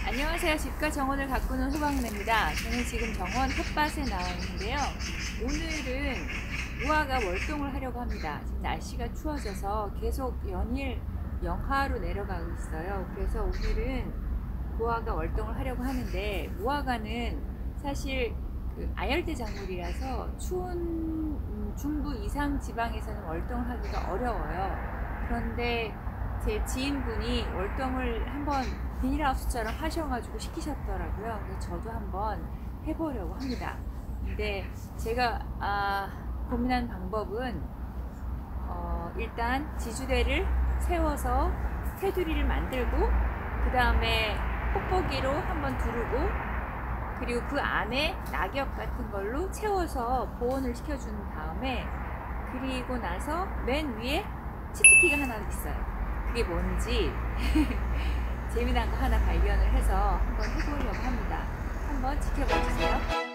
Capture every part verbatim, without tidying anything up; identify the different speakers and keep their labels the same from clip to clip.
Speaker 1: 안녕하세요. 집과 정원을 가꾸는 호박내입니다. 저는 지금 정원 텃밭에 나와 있는데요. 오늘은 무화과 월동을 하려고 합니다. 지금 날씨가 추워져서 계속 연일 영하로 내려가고 있어요. 그래서 오늘은 무화과 월동을 하려고 하는데, 무화과는 사실 그 아열대 작물이라서 추운 중부 이상 지방에서는 월동을 하기가 어려워요. 그런데 제 지인분이 월동을 한번 비닐하우스처럼 하셔가지고 시키셨더라고요. 그래서 저도 한번 해보려고 합니다. 근데 제가 아, 고민한 방법은 어, 일단 지주대를 세워서 테두리를 만들고, 그 다음에 뽁뽁이로 한번 두르고, 그리고 그 안에 낙엽 같은 걸로 채워서 보온을 시켜준 다음에, 그리고 나서 맨 위에 치트키가 하나 있어요. 그게 뭔지 재미난 거 하나 발견을 해서 한번 해보려고 합니다. 한번 지켜봐 주세요.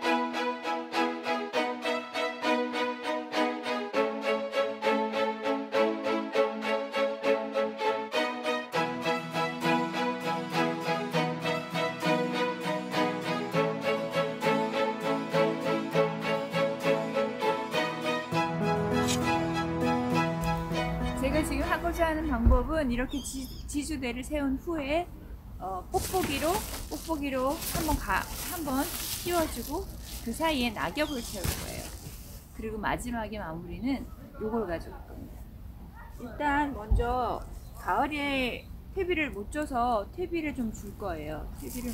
Speaker 1: 제가 지금 하고자 하는 방법은 이렇게 지, 지주대를 세운 후에 어, 뽁뽁이로 뽁뽁이로 한번 가 한번 씌워주고, 그 사이에 낙엽을 채울 거예요. 그리고 마지막에 마무리는 요걸 가져올 겁니다. 일단 먼저 가을에 퇴비를 못 줘서 퇴비를 좀 줄 거예요. 퇴비를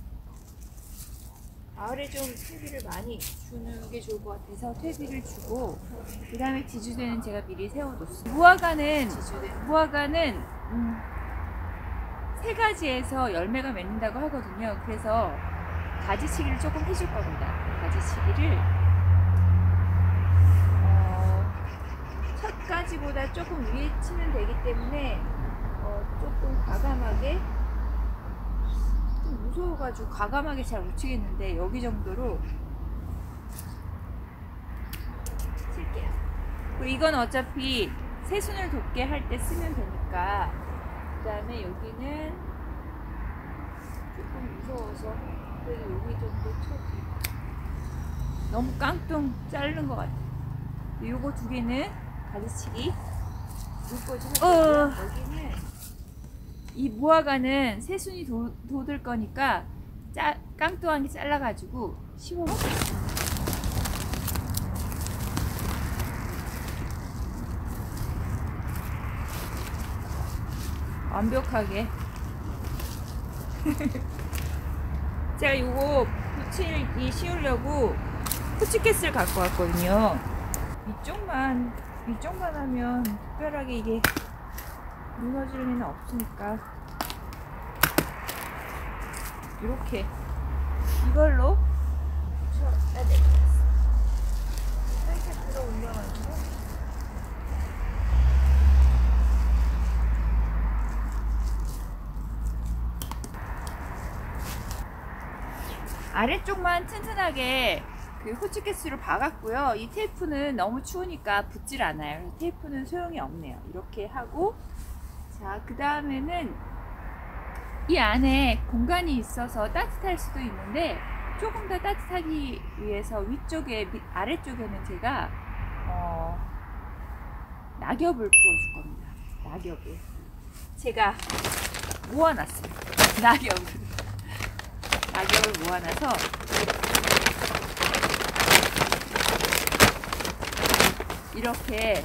Speaker 1: 가을에 좀 퇴비를 많이 주는 게 좋을 것 같아서 퇴비를 주고, 그 다음에 지주대는 제가 미리 세워뒀어요. 무화과는 지주대. 무화과는 음, 세 가지에서 열매가 맺는다고 하거든요. 그래서 가지치기를 조금 해줄 겁니다. 가지치기를 어, 첫 가지보다 조금 위에 치면 되기 때문에 어, 조금 과감하게, 무서워가지고 과감하게 잘 못 치겠는데 여기 정도로 칠게요. 그리고 이건 어차피 새순을 돋게 할 때 쓰면 되니까. 그 다음에 여기는 조금 무서워서 그래도 여기 정도 쳐주고, 너무 깡통 자른 것 같아요. 요거 두 개는 가지치기 물꽂이 할 거고요. 여기는 이 무화과는 새순이 도, 돋을 거니까 짜, 깡뚱하게 잘라가지고 씹어 먹겠습니다. 완벽하게. 제가 요거 붙이기 씌우려고 후치켓을 갖고 왔거든요. 이쪽만 이쪽만 하면 특별하게 이게 무너질 일은 없으니까 이렇게 이걸로 붙여야 될 것 같습니다. 살짝 들어 올려가지고 아래쪽만 튼튼하게 그 호치케스로 박았고요. 이 테이프는 너무 추우니까 붙질 않아요. 테이프는 소용이 없네요. 이렇게 하고, 자, 그 다음에는 이 안에 공간이 있어서 따뜻할 수도 있는데, 조금 더 따뜻하기 위해서 위쪽에, 아래쪽에는 제가 어, 낙엽을 부어줄 겁니다. 낙엽을 제가 모아놨습니다. 낙엽을 낙엽을 모아놔서 이렇게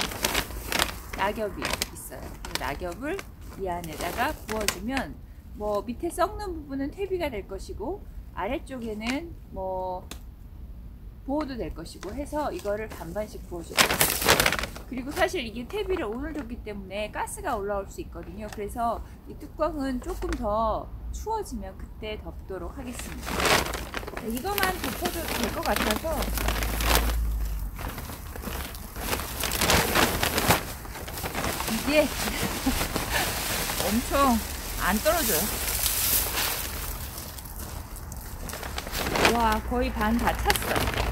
Speaker 1: 낙엽이 있어요. 낙엽을 이 안에다가 부어주면 뭐 밑에 썩는 부분은 퇴비가 될 것이고, 아래쪽에는 뭐 보호도 될 것이고 해서 이거를 반반씩 부어줘요. 그리고 사실 이게 퇴비를 오늘 줬기 때문에 가스가 올라올 수 있거든요. 그래서 이 뚜껑은 조금 더 추워지면 그때 덮도록 하겠습니다. 이거만 덮어도 될 것 같아서 이게 엄청 안 떨어져요. 와, 거의 반 다 찼어요.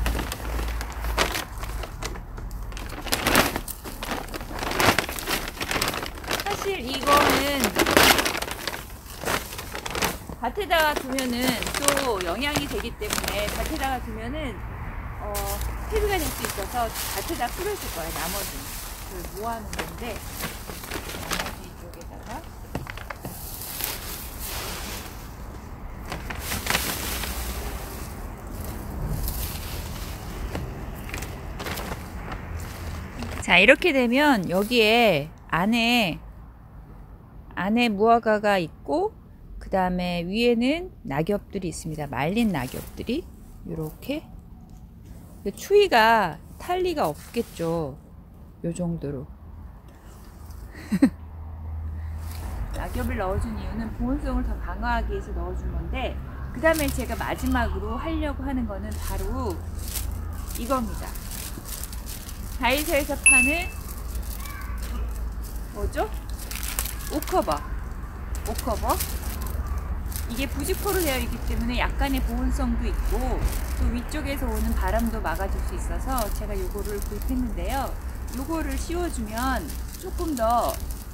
Speaker 1: 사실 이거는 밭에다가 두면은 또 영양이 되기 때문에 밭에다가 두면은 어, 퇴비가 될 수 있어서 밭에다 뿌려줄 거예요. 나머지는 그걸 모아놓은 건데 나머지 이쪽에다가 자, 이렇게 되면 여기에 안에 안에 무화과가 있고 그 다음에 위에는 낙엽들이 있습니다. 말린 낙엽들이 이렇게 추위가 탈 리가 없겠죠. 요 정도로 낙엽을 넣어준 이유는 보온성을 더 강화하기 위해서 넣어준 건데, 그 다음에 제가 마지막으로 하려고 하는 거는 바로 이겁니다. 다이소에서 파는 뭐죠? 옷커버. 옷커버. 이게 부직포로 되어 있기 때문에 약간의 보온성도 있고 또 위쪽에서 오는 바람도 막아줄 수 있어서 제가 요거를 구입했는데요. 요거를 씌워주면 조금 더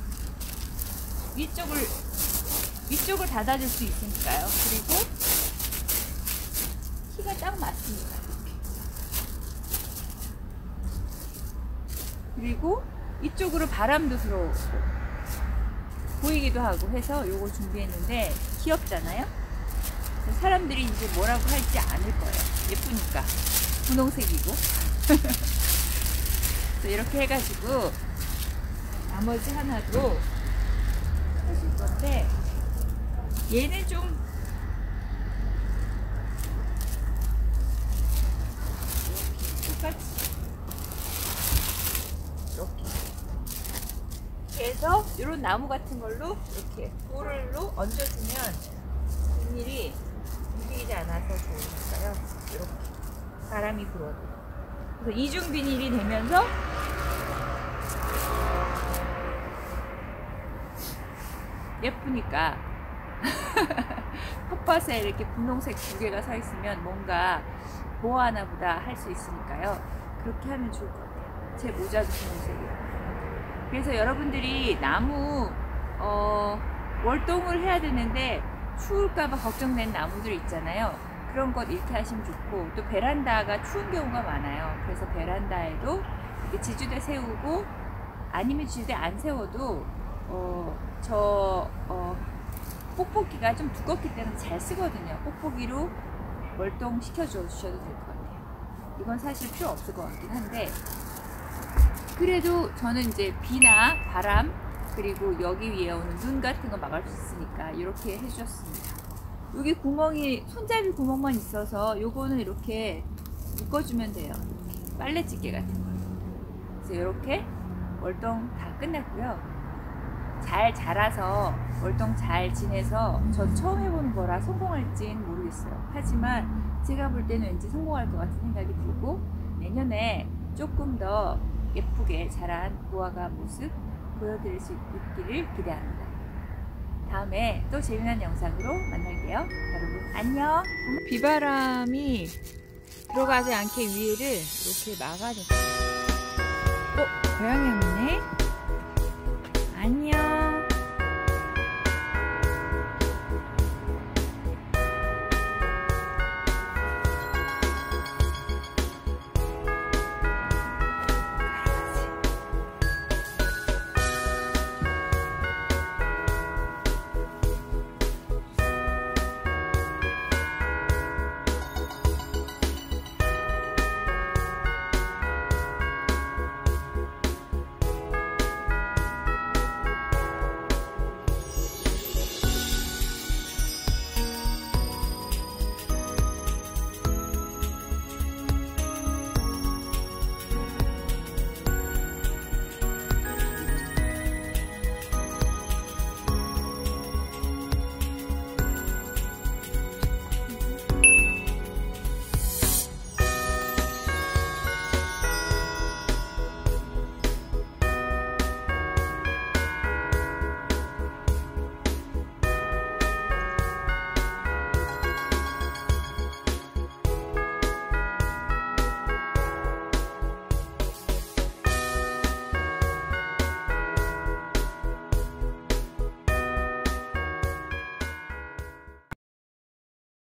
Speaker 1: 위쪽을 위쪽을 닫아줄 수 있으니까요. 그리고 키가 딱 맞습니다. 그리고 이쪽으로 바람도 들어오고 보이기도 하고 해서 요거 준비했는데 귀엽잖아요? 사람들이 이제 뭐라고 할지 않을 거예요. 예쁘니까. 분홍색이고. 이렇게 해가지고 나머지 하나도 해줄 건데, 얘는 좀 똑같이 이렇게 해서 이런 나무 같은 걸로 이렇게 볼로 얹어주면 비닐이 움직이지 않아서 좋으니까요. 이렇게 바람이 불어도. 그래서 이중 비닐이 되면서 예쁘니까 텃밭에 이렇게 분홍색 두 개가 서 있으면 뭔가 보호하나 보다 할 수 있으니까요. 그렇게 하면 좋을 것 같아요. 제 모자도 분홍색이에요. 그래서 여러분들이 나무 어, 월동을 해야 되는데 추울까봐 걱정되는 나무들 있잖아요. 그런 것 이렇게 하시면 좋고, 또 베란다가 추운 경우가 많아요. 그래서 베란다에도 이렇게 지주대 세우고, 아니면 지주대 안 세워도 어, 저 어, 뽁뽁이가 좀 두껍기 때문에 잘 쓰거든요. 뽁뽁이로 월동 시켜 주셔도 될 것 같아요. 이건 사실 필요 없을 것 같긴 한데, 그래도 저는 이제 비나 바람 그리고 여기 위에 오는 눈 같은 거 막을 수 있으니까 이렇게 해주셨습니다. 여기 구멍이 손잡이 구멍만 있어서 요거는 이렇게 묶어주면 돼요. 이렇게 빨래집게 같은 거. 그래서 이렇게 월동 다 끝났고요. 잘 자라서 월동 잘 지내서 전 처음 해보는 거라 성공할진 모르겠어요. 하지만 제가 볼 때는 왠지 성공할 것 같은 생각이 들고, 내년에 조금 더 예쁘게 자란 무화과 모습 보여드릴 수 있기를 기대합니다. 다음에 또 재미난 영상으로 만날게요. 여러분 안녕. 비바람이 들어가지 않게 위에를 이렇게 막아줬어요. 어? 고양이 왔네?